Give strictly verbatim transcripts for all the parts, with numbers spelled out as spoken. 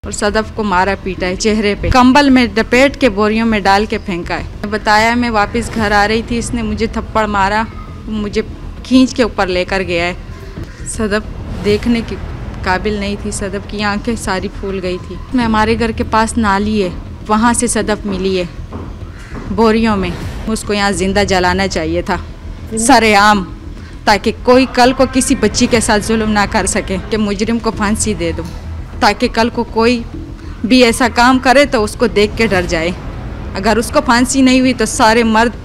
और सदफ को मारा पीटा है, चेहरे पे कंबल में लपेट के बोरियों में डाल के फेंका है। बताया मैं वापस घर आ रही थी, इसने मुझे थप्पड़ मारा, मुझे खींच के ऊपर लेकर गया है। सदफ देखने की काबिल नहीं थी, सदफ की आंखें सारी फूल गई थी। मैं हमारे घर के पास नाली है, वहाँ से सदफ मिली है बोरियों में। उसको यहाँ जिंदा जलाना चाहिए था सरेआम, ताकि कोई कल को किसी बच्ची के साथ जुल्म ना कर सके, कि मुजरिम को फांसी दे दूँ, ताकि कल को कोई भी ऐसा काम करे तो उसको देख के डर जाए। अगर उसको फांसी नहीं हुई तो सारे मर्द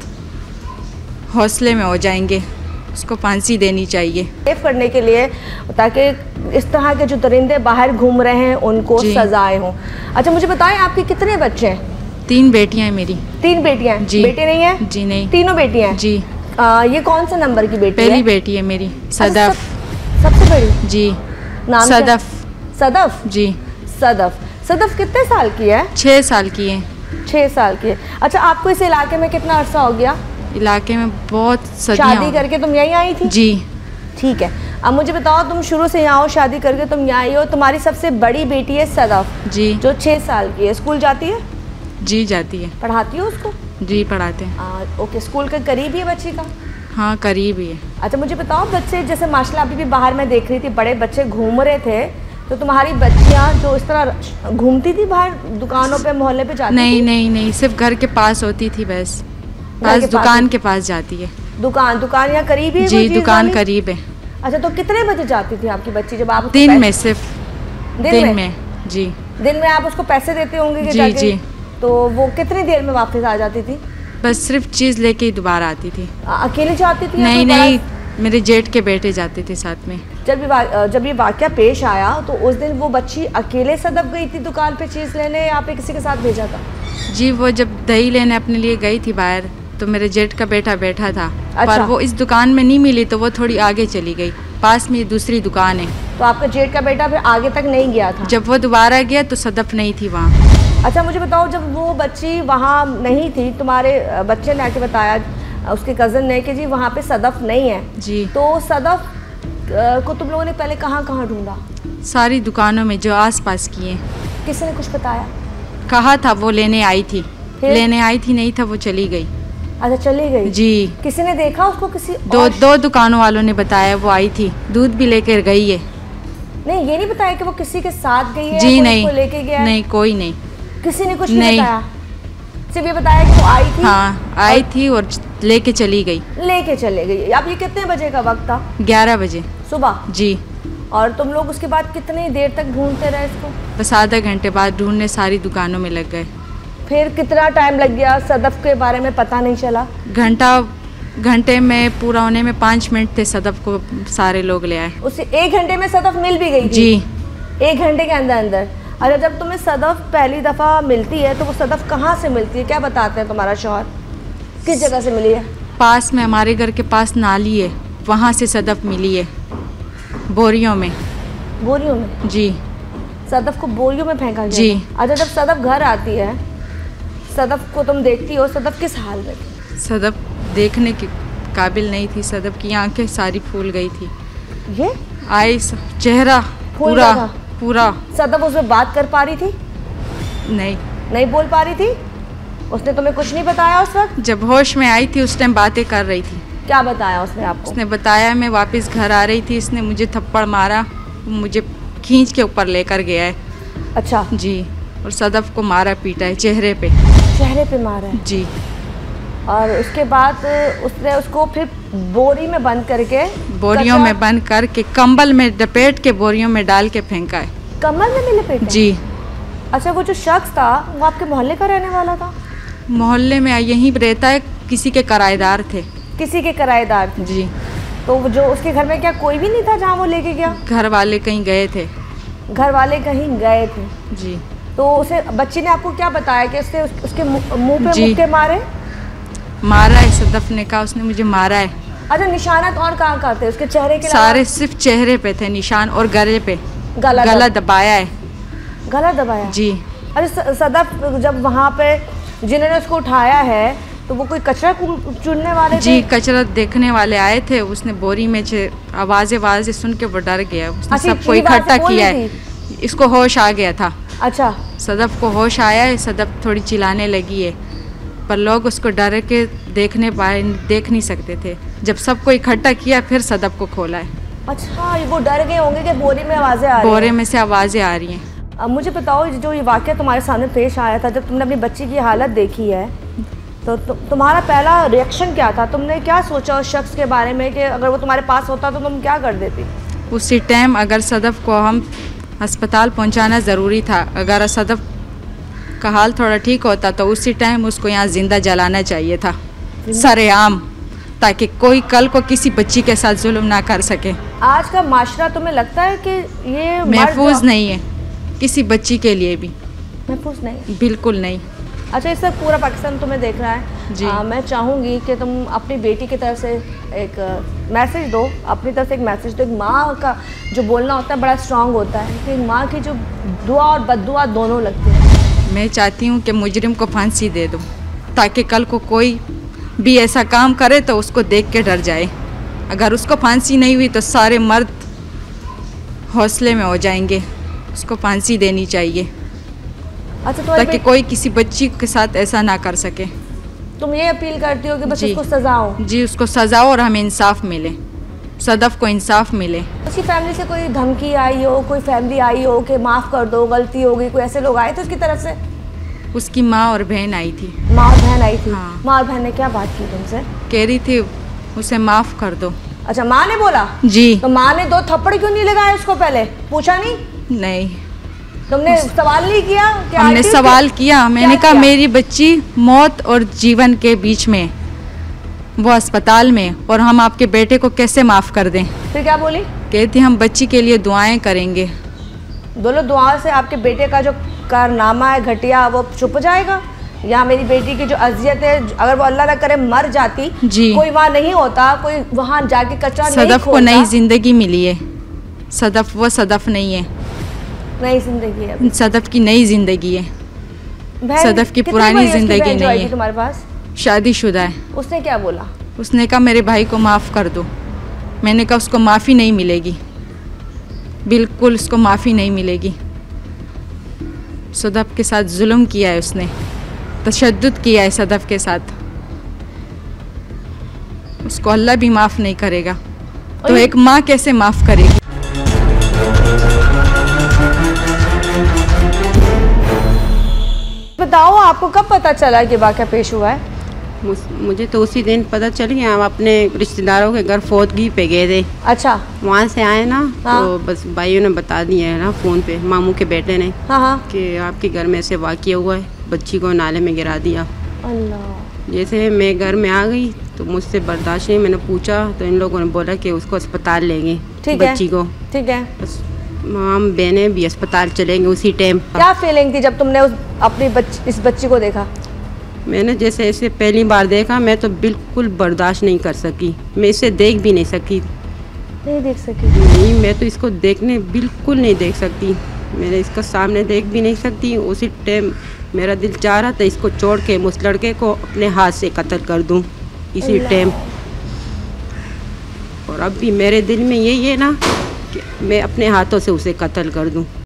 हौसले में हो जाएंगे। उसको फांसी देनी चाहिए सेफ करने के लिए, ताकि इस तरह के जो दरिंदे बाहर घूम रहे हैं उनको सजाएं हों। अच्छा मुझे बताएं, आपके कितने बच्चे हैं? तीन बेटियां हैं मेरी। तीन बेटियां? जी। बेटे नहीं है? जी नहीं। तीनों बेटियां हैं? जी। आ, ये कौन सा नंबर की बेटी पहली है? बेटी है मेरी सदफ। सब, सबसे बड़ी? जी। नाम सदफ। सदफ? जी। सदफ। सदफ कितने साल की है? छः साल की है। छः साल की है। अच्छा, आपको इस इलाके में कितना अरसा हो गया? इलाके में बहुत सदियां। शादी करके तुम यहीं आई थी? जी। ठीक है, अब मुझे बताओ, तुम शुरू से यहाँ हो, शादी करके तुम यहाँ आई हो, तुम्हारी सबसे बड़ी बेटी है सदफ जी, जो छः साल की है, स्कूल जाती है? जी जाती है। पढ़ाती हो उसको? जी पढ़ाते हैं। आ, ओके, स्कूल के करीब ही है बच्ची का? हाँ करीब ही है। अच्छा मुझे बताओ, बच्चे जैसे माशाल्लाह अभी भी बाहर मैं देख रही थी बड़े बच्चे घूम रहे थे, तो तुम्हारी बच्चियाँ जो इस तरह घूमती थी बाहर दुकानों पे, मोहल्ले पे जाती नहीं थी? नहीं नहीं, सिर्फ घर के पास होती थी, बस बस दुकान के पास जाती है। दुकान दुकान यहाँ करीब ही है? जी दुकान करीब है। अच्छा, तो कितने बजे जाती थी आपकी बच्ची जब आप? दिन में सिर्फ दिन, दिन में? में जी। दिन में आप उसको पैसे देते होंगे कि जी जाके? जी। तो वो कितनी देर में वापस आ जाती थी? बस सिर्फ चीज़ लेके ही दोबारा आती थी। अकेले जाती थी? नहीं नहीं, मेरे जेठ के बेटे जाते थे साथ में। जब ये जब ये वाकया पेश आया तो उस दिन वो बच्ची अकेले सदफ गई थी दुकान पे चीज़ लेने, या पे किसी के साथ भेजा था? जी, वो जब दही लेने अपने लिए गई थी बाहर, तो मेरे जेठ का बेटा बैठा था। अच्छा। पर वो इस दुकान में नहीं मिली तो वो थोड़ी आगे चली गई, पास में दूसरी दुकान है। तो आपका जेठ का बेटा फिर आगे तक नहीं गया था? जब वो दोबारा गया तो सदफ नहीं थी वहाँ। अच्छा मुझे बताओ, जब वो बच्ची वहाँ नहीं थी, तुम्हारे बच्चे ने आके बताया, उसके कज़न ने, कि जी वहाँ पे सदफ नहीं है जी, तो सदफ को तुम लोगों ने पहले कहाँ कहाँ ढूंढा? सारी दुकानों में जो आस पास की है। किसी ने कुछ बताया? कहा था वो लेने आई थी, फिर? लेने आई थी, नहीं था, वो चली गई। अच्छा चली गई? जी। किसी ने देखा उसको? किसी दो और... दो दुकानों वालों ने बताया वो आई थी, दूध भी लेकर गई है। नहीं, ये नहीं बताया कि वो किसी के साथ गई है? जी नहीं, लेके गया? नहीं कोई नहीं, किसी ने कुछ नहीं, नहीं बताया? सिर्फ ये बताया कि वो आई थी? हाँ आई और... थी और लेके चली गई। लेके चले गई। अब ये कितने बजे का वक्त था? ग्यारह बजे सुबह? जी। और तुम लोग उसके बाद कितनी देर तक ढूंढते रहे इसको? बस आधा घंटे बाद ढूंढने सारी दुकानों में लग गए। फिर कितना टाइम लग गया? सदफ के बारे में पता नहीं चला? घंटा घंटे में पूरा होने में पाँच मिनट थे, सदफ को सारे लोग ले आए। उसे एक घंटे में सदफ मिल भी गई थी? जी, एक घंटे के अंदर अंदर। अच्छा, जब तुम्हें सदफ पहली दफ़ा मिलती है तो वो सदफ कहाँ से मिलती है? क्या बताते हैं तुम्हारा शौहर? किस जगह से मिली है? पास में, हमारे घर के पास नाली है, वहाँ से सदफ मिली है, बोरियों में। बोरियों में? जी। सदफ को बोरियों में फेंका गया? जी। अच्छा, जब सदफ घर आती है, सदफ को तुम देखती हो, सदफ किस हाल में थी? सदफ देखने की काबिल नहीं थी, सदफ की आंखें सारी फूल गई थी। ये आई चेहरा पूरा पूरा। सदफ उसमें बात कर पा रही थी? नहीं नहीं बोल पा रही थी? उसने तुम्हें कुछ नहीं बताया उस वक्त? जब होश में आई थी उस टाइम बातें कर रही थी। क्या बताया उसने आपको? उसने बताया मैं वापस घर आ रही थी, इसने मुझे थप्पड़ मारा, मुझे खींच के ऊपर लेकर गया है। अच्छा जी। और सदफ को मारा पीटा है, चेहरे पे। चेहरे पे मारा है? जी। और उसके बाद उसने उसको फिर बोरी में बंद करके, बोरियों में बंद करके कंबल में लपेट के बोरियों में डाल के फेंका है। कंबल में भी लपेटा? जी। अच्छा, वो जो शख्स था वो आपके मोहल्ले का रहने वाला था? मोहल्ले में यहीं रहता है, किसी के किराएदार थे। किसी के किराएदार थे? जी। तो जो उसके घर में क्या कोई भी नहीं था जहाँ वो लेके गया? घर वाले कहीं गए थे। घर वाले कहीं गए थे? जी। तो उसे बच्ची ने आपको क्या बताया कि उसने उस, उसके मुंह पे मुक्के मारे? मारा है, सदफ ने कहा उसने मुझे मारा है। अच्छा, निशानात और कहाँ कहाँ थे उसके चेहरे के? सारे सिर्फ चेहरे पे थे निशान, और गले पे गला, गला दबाया है। गला दबाया? जी। अच्छा, सदफ जब वहाँ पे जिन्होंने उसको उठाया है तो वो कोई कचरा चुनने वाले थे? जी, कचरा देखने वाले आए थे, उसने बोरी में आवाज़ें आवाज़ें सुन के वो डर गया, उसने सबको इकट्ठा किया है, इसको होश आ गया था। अच्छा। सदफ को होश आया है, सदफ थोड़ी चिल्लाने लगी है, पर लोग उसको डर के देखने पाए देख नहीं सकते थे। जब सबको इकट्ठा किया फिर सदफ को खोला है। अच्छा, वो डर गए होंगे कि बोरे में आवाज़ें आ रही हैं। बोरे में से आवाज़ें आ रही हैं। अब मुझे बताओ, जो ये वाक़या तुम्हारे सामने पेश आया था, जब तुमने अपनी बच्ची की हालत देखी है तो तु, तुम्हारा पहला रिएक्शन क्या था? तुमने क्या सोचा उस शख्स के बारे में कि अगर वो तुम्हारे पास होता तो तुम क्या कर देती? उसी टाइम अगर सदफ को हम अस्पताल पहुंचाना ज़रूरी था, अगर सदफ का हाल थोड़ा ठीक होता तो उसी टाइम उसको यहाँ ज़िंदा जलाना चाहिए था, सरेआम, ताकि कोई कल को किसी बच्ची के साथ जुल्म ना कर सके। आज का माशरा तुम्हें लगता है कि ये महफूज नहीं है किसी बच्ची के लिए भी? महफूज नहीं, बिल्कुल नहीं। अच्छा, इस वक्त पूरा पाकिस्तान तुम्हें देख रहा है जी। आ, मैं चाहूँगी कि तुम अपनी बेटी की तरफ से एक मैसेज दो, अपनी तरफ से एक मैसेज दो। एक माँ का जो बोलना होता है बड़ा स्ट्रांग होता है, कि माँ की जो दुआ और बद्दुआ दोनों लगती है। मैं चाहती हूँ कि मुजरिम को फांसी दे दो, ताकि कल को कोई भी ऐसा काम करे तो उसको देख के डर जाए। अगर उसको फांसी नहीं हुई तो सारे मर्द हौसले में हो जाएंगे। उसको फांसी देनी चाहिए। अच्छा, तो ताकि कोई किसी बच्ची के साथ ऐसा ना कर सके। तुम ये अपील करती हो कि बस उसको सजा हो? जी, उसको सजा हो और हमें इंसाफ मिले, सदफ को इंसाफ मिले। उसकी फैमिली से कोई धमकी आई हो, कोई फैमिली आई हो कि माफ़ कर दो, गलती हो गई, कोई ऐसे लोग आए थे उसकी तरफ से? उसकी माँ और बहन आई थी। माँ और बहन आई थी? हाँ। माँ और बहन ने क्या बात की तुमसे? कह रही थी उसे माफ़ कर दो। अच्छा, माँ ने बोला? जी। तो माँ ने दो थप्पड़ क्यों नहीं लगाए उसको? पहले पूछा नहीं? नहीं। तुमने सवाल नहीं किया? क्या हमने सवाल किया, मैंने कहा मेरी बच्ची मौत और जीवन के बीच में, वो अस्पताल में, और हम आपके बेटे को कैसे माफ़ कर दें? फिर क्या बोली? कहती हम बच्ची के लिए दुआएं करेंगे। दोनों दुआओं से आपके बेटे का जो कारनामा है घटिया वो छुप जाएगा? या मेरी बेटी की जो अजियत है, अगर वो अल्लाह ना करे मर जाती जी, कोई वहाँ नहीं होता, कोई वहाँ जाके कचरा नहीं सदफ को नई जिंदगी मिली है। सदफ वो सदफ नहीं है, नई जिंदगी है। सदफ की नई जिंदगी है, सदफ की पुरानी जिंदगी नहीं है। तुम्हारे पास शादीशुदा है। उसने क्या बोला? उसने कहा मेरे भाई को माफ़ कर दो। मैंने कहा उसको माफ़ी नहीं मिलेगी, बिल्कुल उसको माफ़ी नहीं मिलेगी। सदफ के साथ जुल्म किया है उसने, तशद्दुद किया है सदफ के साथ, उसको अल्लाह भी माफ़ नहीं करेगा तो एक माँ कैसे माफ़ करेगी? बताओ, आपको कब पता चला कि वाक़या पेश हुआ है? मुझे तो उसी दिन पता चल गया। हम अपने रिश्तेदारों के घर फौतगी पे गए थे। अच्छा। वहाँ से आए ना। हाँ। तो बस भाइयों ने बता दिया है ना फ़ोन पे, मामू के बेटे ने। हाँ हाँ। कि आपके घर में ऐसे वाक़या हुआ है, बच्ची को नाले में गिरा दिया। अल्लाह। जैसे मैं घर में आ गई तो मुझसे बर्दाश्त नहीं, मैंने पूछा तो इन लोगों ने बोला कि उसको अस्पताल लेंगे, बच्ची को। ठीक है। बस हम बहनें भी अस्पताल चलेंगे उसी टाइम। क्या फीलिंग थी जब तुमने उस अपनी बच, इस बच्ची को देखा? मैंने जैसे ऐसे पहली बार देखा, मैं तो बिल्कुल बर्दाश्त नहीं कर सकी। मैं इसे देख भी नहीं सकी। नहीं देख सकी? नहीं, मैं तो इसको देखने बिल्कुल नहीं देख सकती। मैंने इसको सामने देख भी नहीं सकती। उसी टाइम मेरा दिल चाह रहा था इसको छोड़ के उस लड़के को अपने हाथ से कत्ल कर दूं इसी टाइम। और अब भी मेरे दिल में यही है ना कि मैं अपने हाथों से उसे कत्ल कर दूं।